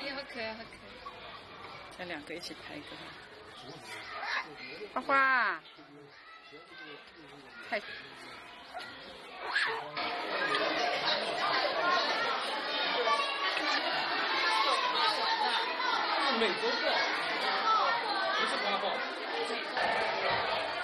好可爱，好可爱。 叫两个一起拍一个。花花，太。 美洲豹，不是花豹。